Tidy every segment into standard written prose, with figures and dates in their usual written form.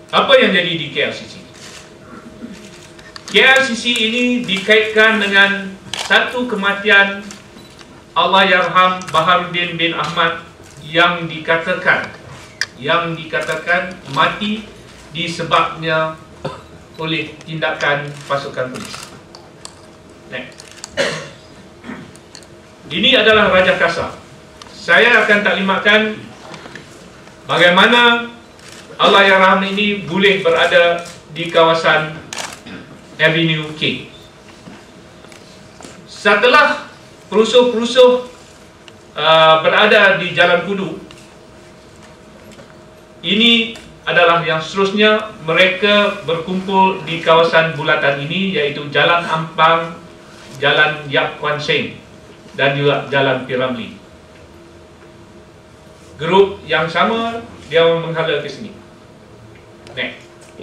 Apa yang jadi di KLCC? KLCC ini dikaitkan dengan satu kematian Allahyarham Baharudin bin Ahmad yang dikatakan mati disebabnya oleh tindakan pasukan polis. Next. Ini adalah Raja Kasar. Saya akan taklimatkan bagaimana Allahyarham ini boleh berada di kawasan Avenue K. Setelah perusuh-perusuh berada di Jalan Kudu, ini adalah yang seterusnya mereka berkumpul di kawasan bulatan ini, iaitu Jalan Ampang, Jalan Yap Kuan Seng dan juga Jalan P. Ramlee. Grup yang sama dia menghala ke sini. Next.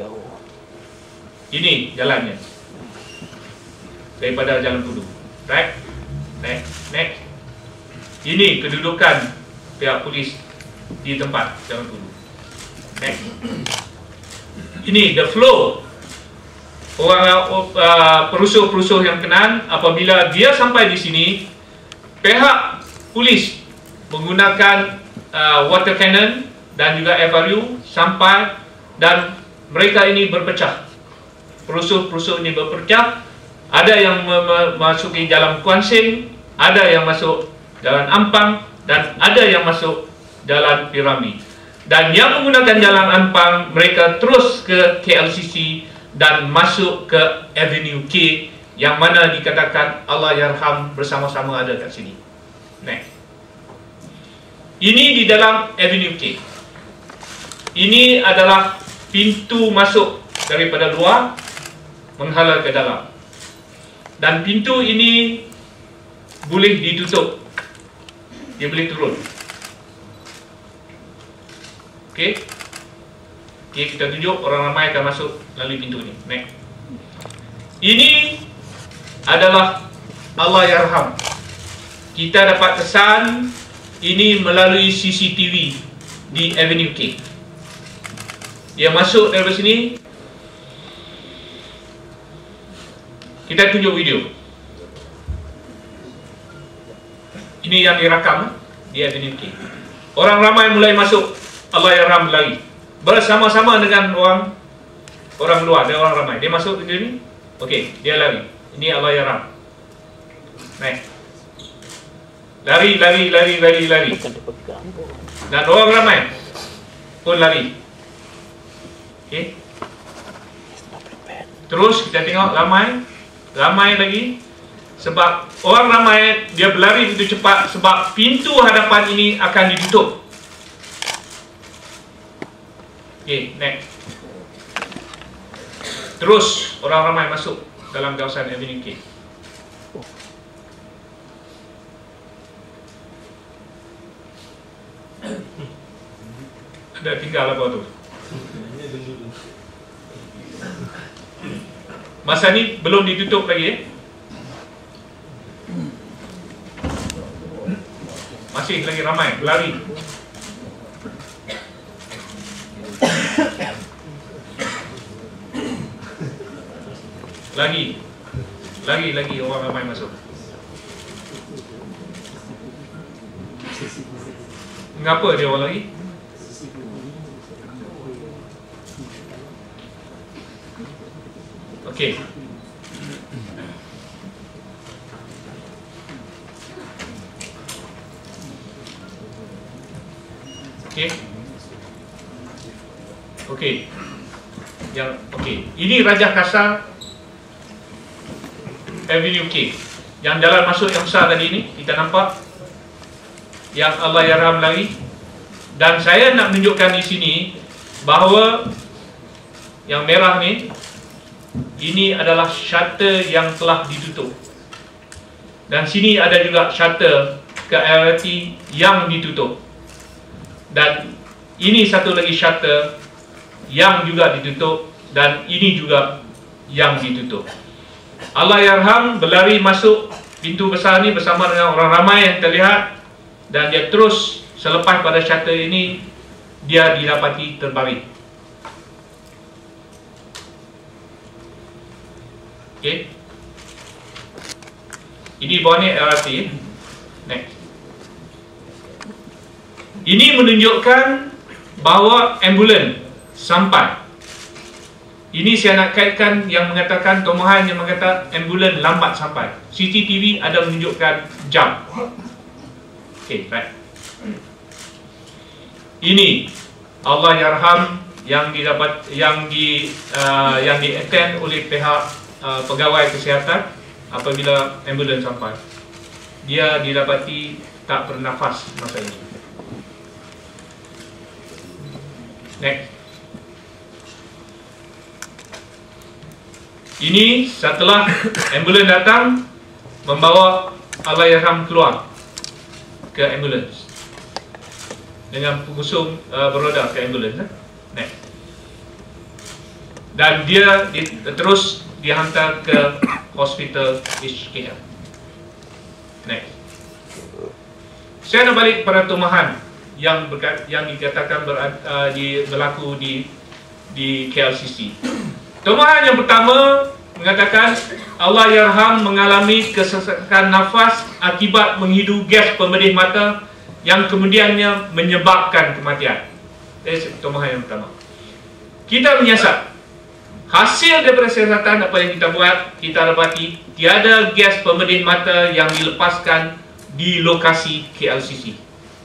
Ini jalannya daripada Jalan Kudu. Right? Next. Ini kedudukan pihak polis di tempat Jalan Kudu. Next. Ini the flow orang perusuh-perusuh yang kenal. Apabila dia sampai di sini, pihak polis menggunakan water cannon dan juga FRU sampai, dan mereka ini berpecah. Perusuh-perusuh ini berpecah. Ada yang memasuki Jalan Kuan Seng, ada yang masuk Jalan Ampang, dan ada yang masuk Jalan P. Ramlee. Dan yang menggunakan Jalan Ampang, mereka terus ke KLCC dan masuk ke Avenue K, yang mana dikatakan Allahyarham bersama-sama ada kat sini. Next. Ini di dalam Avenue K. Ini adalah pintu masuk daripada luar menghala ke dalam. Dan pintu ini boleh ditutup. Dia boleh turun. Okey. Okey, kita tunjuk orang ramai akan masuk melalui pintu ini. Next. Ini adalah Allahyarham. Kita dapat kesan ini melalui CCTV di Avenue K. Dia masuk dari sini. Kita tunjuk video. Ini yang direkam di Avenue K. Orang ramai mulai masuk. Allahyarham lari bersama-sama dengan orang luar. Dia orang ramai. Dia masuk ke sini. Okey, dia lari. Ini Allahyarham. Naik. Lari. Dan orang ramai pun lari. Okey. Terus kita tengok ramai lagi. Sebab orang ramai dia berlari begitu cepat sebab pintu hadapan ini akan ditutup. Okey, next. Terus orang ramai masuk dalam kawasan Avenue K. Ada tinggal apa tu? Masa ni belum ditutup lagi. Masih lagi ramai berlari. Lagi orang ramai masuk. Mengapa dia orang lagi? Okey. Okey. Ini Raja Kasar Avenue K. Yang jalan masuk yang besar tadi ni kita nampak yang Allahyarham lari. Dan saya nak menunjukkan di sini bahawa yang merah ni ini adalah shutter yang telah ditutup. Dan sini ada juga shutter ke LRT yang ditutup. Dan ini satu lagi shutter yang juga ditutup, dan ini juga yang ditutup. Allahyarham berlari masuk pintu besar ni bersama dengan orang ramai yang terlihat, dan dia terus selepas pada shutter ini dia didapati terbaring. Okey. Ini bawah ni LRT. Next. Ini menunjukkan bahawa ambulans sampai. Ini saya nak kaitkan yang mengatakan tomohan yang mengatakan ambulans lambat sampai. CCTV ada menunjukkan jam. Okey, right. Ini Allah yarham yang didapat yang di-attend oleh pihak pegawai kesihatan apabila ambulans sampai. Dia didapati tak bernafas masa ini. Next. Ini setelah ambulans datang membawa Allahyarham keluar ke ambulans dengan pengusung beroda ke ambulans. Next. Dan dia terus dihantar ke hospital HKL. Next. Saya nak balik pada tomahan yang dikatakan berlaku di KLCC. Tomahan yang pertama mengatakan Allahyarham mengalami kesesakan nafas akibat menghidu gas pemedih mata yang kemudiannya menyebabkan kematian. Itu tomahan yang pertama. Kita menyiasat hasil daripada siasatan apa yang kita buat, kita dapati tiada gas pemedih mata yang dilepaskan di lokasi KLCC.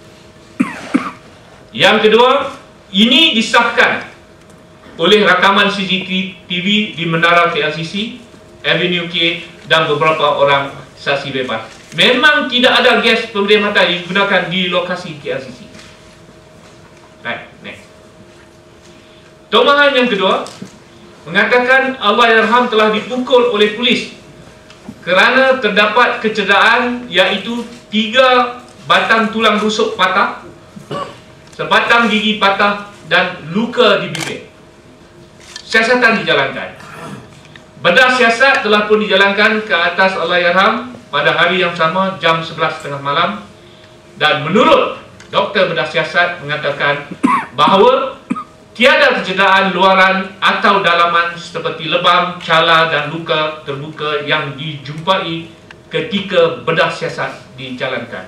Yang kedua, ini disahkan oleh rakaman CCTV di menara KLCC, Avenue K dan beberapa orang saksi bebas. Memang tidak ada gas pemedih mata digunakan di lokasi KLCC. Right, next. Tomahan yang kedua mengatakan Allahyarham telah dipukul oleh polis kerana terdapat kecederaan, iaitu 3 batang tulang rusuk patah, sebatang gigi patah dan luka di bibir. Siasatan dijalankan. Bedah siasat telah pun dijalankan ke atas Allahyarham pada hari yang sama jam 11.30 malam, dan menurut doktor bedah siasat mengatakan bahawa tiada kecederaan luaran atau dalaman seperti lebam, cala dan luka terbuka yang dijumpai ketika bedah siasat dijalankan.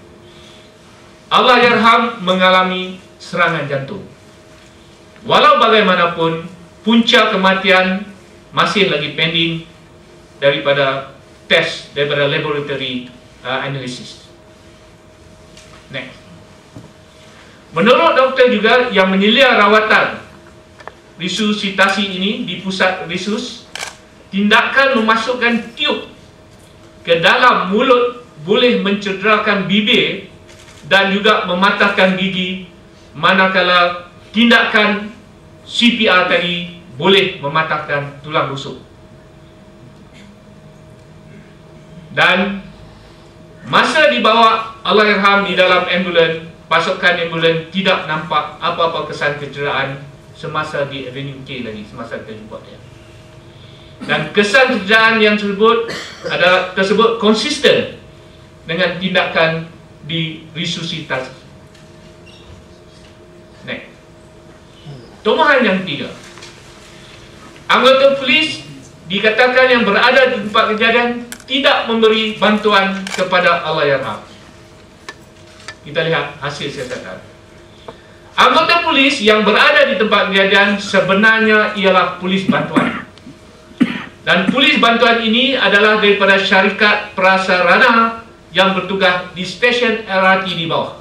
Allahyarham mengalami serangan jantung. Walau bagaimanapun, punca kematian masih lagi pending daripada test, daripada laboratory analysis. Next. Menurut doktor juga yang menyelia rawatan resusitasi ini di pusat resus, tindakan memasukkan tiub ke dalam mulut boleh mencederakan bibir dan juga mematahkan gigi, manakala tindakan CPR tadi boleh mematahkan tulang rusuk. Dan masa dibawa Allahyarham di dalam ambulans, pasukan ambulans tidak nampak apa-apa kesan kecederaan semasa di Avenue K lagi, semasa kita jumpa dia. Dan kesan kecederaan yang tersebut konsisten dengan tindakan di resusitasi. Next. Tomahan yang ketiga, anggota polis dikatakan yang berada di tempat kejadian tidak memberi bantuan kepada Allahyarham. Kita lihat hasil siasatan. Anggota polis yang berada di tempat kejadian sebenarnya ialah polis bantuan. Dan polis bantuan ini adalah daripada syarikat prasarana yang bertugas di stesen LRT di bawah.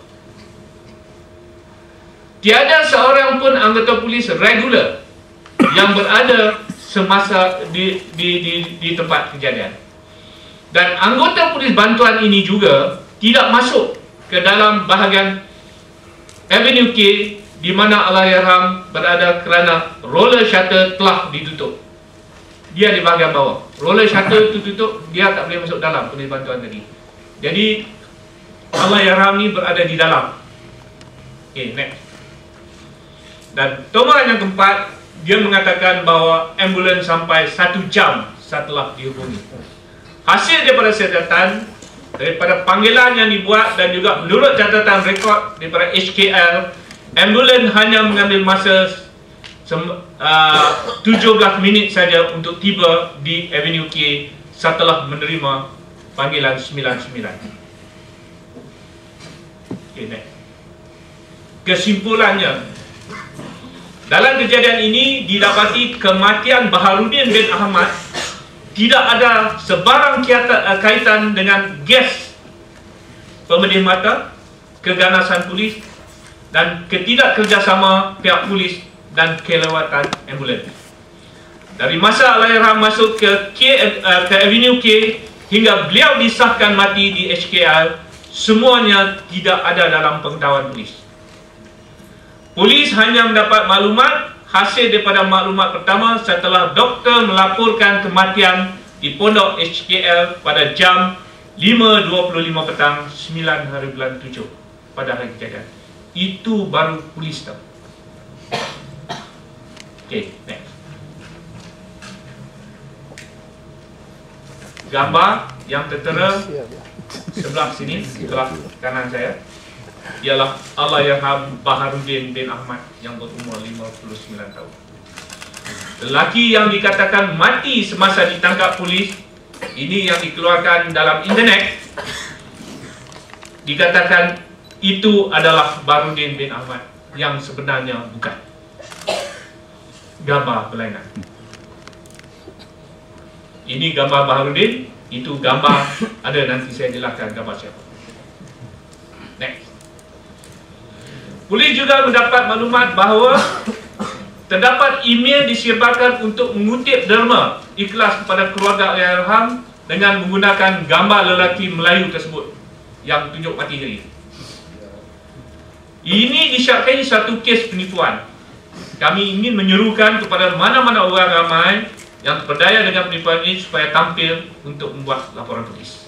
Tiada seorang pun anggota polis regular yang berada semasa di tempat kejadian. Dan anggota polis bantuan ini juga tidak masuk ke dalam bahagian Avenue K di mana Allahyarham berada kerana roller shutter telah ditutup. Dia di bahagian bawah. Roller shutter itu tutup, dia tak boleh masuk dalam polis bantuan tadi. Jadi Allahyarham ni berada di dalam. Okay, next. Dan tomahan yang keempat, dia mengatakan bahawa ambulans sampai 1 jam setelah dihubungi. Hasil daripada siasatan, daripada panggilan yang dibuat dan juga menurut catatan rekod daripada HKL, ambulans hanya mengambil masa 17 minit saja untuk tiba di Avenue K setelah menerima panggilan 99. Okay, next. Kesimpulannya, dalam kejadian ini didapati kematian Baharudin bin Ahmad tidak ada sebarang kaitan dengan gas pemedih mata, keganasan polis dan ketidakkerjasama pihak polis dan kelewatan ambulans. Dari masa Allahyarham masuk ke Avenue K hingga beliau disahkan mati di HKL, semuanya tidak ada dalam pengetahuan polis. Polis hanya mendapat maklumat hasil daripada maklumat pertama setelah doktor melaporkan kematian di Pondok HKL pada jam 5.25 petang 9 hari bulan 7 pada hari kejadian. Itu baru polis tahu. Okay, next. Gambar yang tertera sebelah sini, sebelah kanan saya, ialah Allahyarham Baharudin bin Ahmad yang berumur 59 tahun. Lelaki yang dikatakan mati semasa ditangkap polis, ini yang dikeluarkan dalam internet, dikatakan itu adalah Baharudin bin Ahmad, yang sebenarnya bukan. Gambar berlainan. Ini gambar Baharudin, itu gambar ada, nanti saya jelaskan gambar siapa. Next. Polis juga mendapat maklumat bahawa terdapat email disebarkan untuk mengutip derma ikhlas kepada keluarga Allahyarham dengan menggunakan gambar lelaki Melayu tersebut yang tunjuk mati diri. Ini disyarakai satu kes penipuan. Kami ingin menyerukan kepada mana-mana orang ramai yang berdaya dengan penipuan ini supaya tampil untuk membuat laporan polis.